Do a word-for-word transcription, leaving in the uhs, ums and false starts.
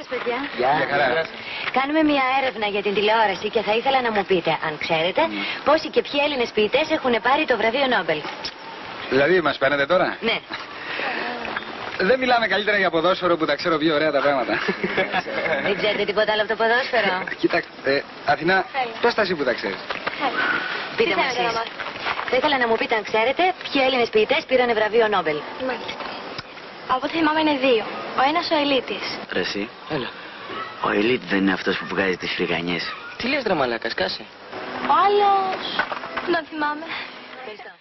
σας, παιδιά. Γεια χαρά. Κάνουμε μια έρευνα για την τηλεόραση και θα ήθελα να μου πείτε, αν ξέρετε, mm. πόσοι και ποιοι Έλληνες ποιητές έχουν πάρει το βραβείο Νόμπελ. Δηλαδή, μας παίρνετε τώρα? Ναι. Δεν μιλάμε καλύτερα για ποδόσφαιρο που τα ξέρω πιο ωραία τα πράγματα. Δεν ξέρετε τίποτα άλλο από το ποδόσφαιρο? Κοίταξε, ε, Αθηνά, πες τα εσύ που τα ξέρεις. Πείτε μου εσείς. Θα ήθελα να μου πείτε, αν ξέρετε, ποιοι Έλληνες ποιητές πήραν βραβείο Νόμπελ. Μάλιστα. Από ό,τι θυμάμαι είναι δύο. Ο ένας ο Ελίτης. Ρε εσύ. Έλα. Ο Ελίτ δεν είναι αυτός που βγάζει τις φρυγανιές. Τι λες ρε μαλάκα, σκάσε. Ο άλλος... δεν θυμάμαι.